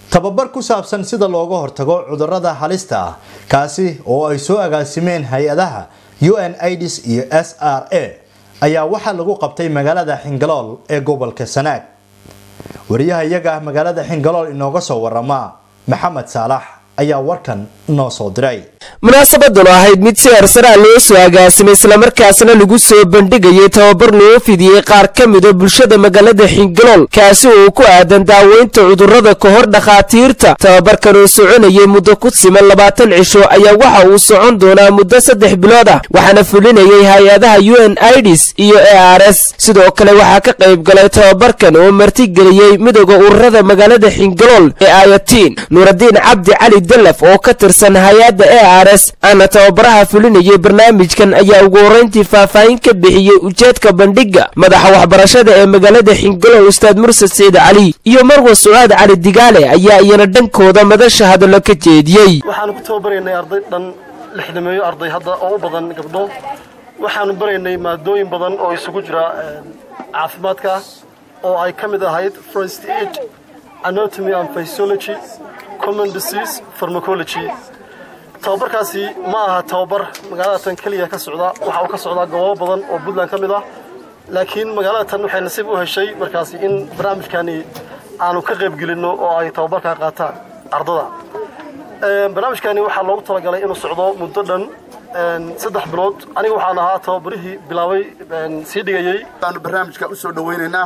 tababar ku saabsan sida looga hortago cudurrada halista ah kaasi oo ay soo agaasimeen hay'adaha UNAIDS iyo SRA ayaa waxa lagu qabtay magaalada Xingalool ee gobolka Sanaag wariyaha iyaga magaalada Xingalool inooga soo warama Maxamed Saalax ayaa warkan noo soo diray munaasabadan ahayd mid si arsara loo soo agaasimay isla markaasna lagu soo bandhigay tababar loo fidiyay qaar kamid ah bulshada magaalada Xingalool kaasi oo ku aadan daaweynta cudurrada ka hor dhaqaatiirta tababarkan oo soconayay muddo ku siman 20 cisho ayaa waxa uu socon doonaa muddo 3 bilood ah waxaana fulinayay hay'adaha UNAIDS iyo ARS sidoo kale waxa ka qayb galay tababarkan oo marti galiyay midowga ururada magaalada Xingalool ee Ayatiin Nuuraddiin Cabdi Cali Dalaf oo ka tirsan hay'adda ARS ana tababaraha fulinayay barnaamijkan ayaa ugu horeyntii faahfaahin ka bixiyay ujeedka bandhiga madaxa waxbarashada ee magaalada Xingalool Ustaad Mursad Said Ali iyo Marwa Su'aad Cali Digaale ayaa iyana dhankooda madasha hadallo ka jeediyay waxaan ku tababareynay arday dhan 60 arday hadda oo badan gabdho waxaan bareynay maadooyin badan oo isugu jira caafimaadka oo ay kamid ahayd first aid anatomy and physiology common disease pharmacology tababarkaasi ma aha tababar magaalada tan kaliya ka socda waxa uu ka socdaa goobo badan oo Puntland kamid ah laakiin magaalada tan waxay nasiib u heshay markaasi in barnaamijkani aanu ka qayb gelino oo ay tababarka qaataan ardada barnaamijkani waxa loogu talagalay inuu socdo muddo dhan 3 bilood aniga waxaan ahaa tababarihii bilaabay sii dhigayay aanu barnaamijka u soo dhaweynayna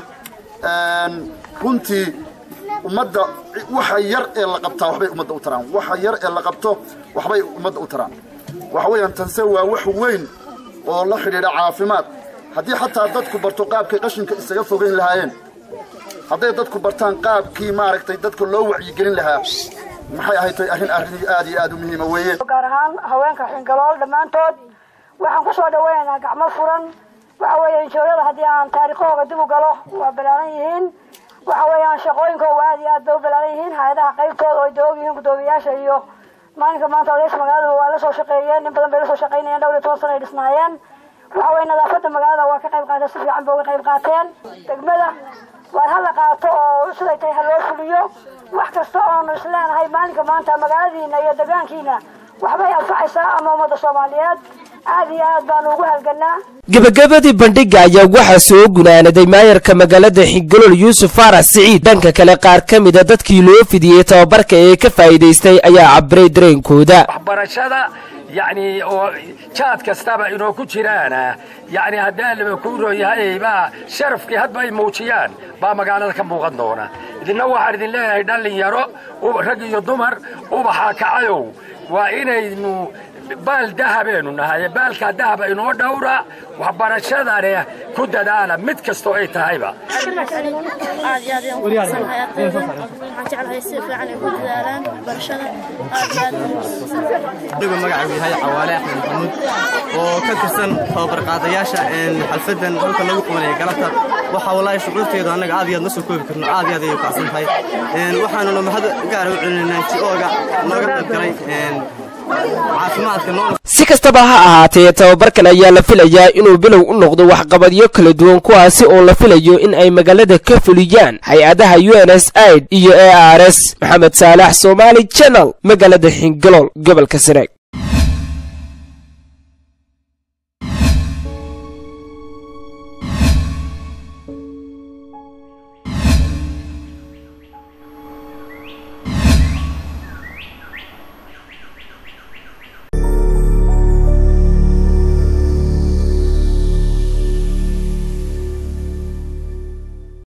runtii ummadda waxa yar ee la qabtaa waxbay ummadda u taraan waxa yar ee la qabto waxbay ummadda u taraan waxa weeyaan tanse waa wax weyn oo la xiriira caafimaad haddii xataa dadku barto qaabkay qashinka isaga fogeyn lahaayeen hadday dadku bartaan qaabkii maaragtay dadka loo wacyigelin lahaa maxay ahayd arrin aad iyo aad u muhiim ah weeye gaar ahaan haweenka Xingalool dhamaantood waxaan ku soo dhaweynaynaa gacmo furan waxa weeye joogada haddii aan taariikhooda dib u galo waa balaaran yihiin waxa weeyaan shaqooyinka aad iyo aad u balaaran yihiin hay'adaha qaybtooda oo doog yihiin gudoomiyaasha iyo maalinka maanta odayaasha magaalada waa la soo shaqeeyeen in badan bay la soo shaqeynayeen dhowr iyo 10 sano ay dhisnaayeen waxa weeye nadaafadda magaalada waa ka qayb qaadatay si fiican bay uga qayb qaateen degmada waa hal la qaato oo siday tahay loo fuliyo wax kasta oo isleenahay maalinka maanta magaaladiina iyo deegaankiina waxbay anfacaysaa ama ummadda Soomaaliyeed aad iyo aad baan ugu halganaa gabagabadii bandhiga ayaa waxa soo gunaanaday maayarka magaalada Xingalool Yuusuf Faarax Saciid dhanka kale qaar kamid ah dadkii loo fidiyay tababarka ee ka faa'iideystay ayaa cabray dareenkooda waxbarashada يعني جات كستابة إنه كتيرانا يعني هذا اللي بيكونوا هاي با شرف كي هاد باي موتيان با مقالة كم بغضنا إذا نوع عرض الله هيدا اللي يرى ورجع يضمر وبحاك عيو وإنه إنه بال ذهبين ونهاية بال كذهب إنه دورة وحبرشة دارية كده دانا متكستو أي تهيبة هاي حوالي أحمد محمود وكترسن خبر قاضياشة إن حلفدن هلك لو قمنا قلتها وحوالي شغلتي إذا أنا عادي نسوا كوب كنا عادي هذا يقاسم هاي إن وحنا لما هذا قالوا إن نتي أوجا ما قدرت كري إن si kastaba ha ahaatee tababarkan ayaa la filayaa inuu bilow u noqdo waxqabadyo kala duwan kuwaasi oo la filayo in ay magaalada ka fuliyaan hay'adaha UNAIDS iyo ARS Maxamed Saalax Somali Channel magaalada Xingalool gobolka Sanaag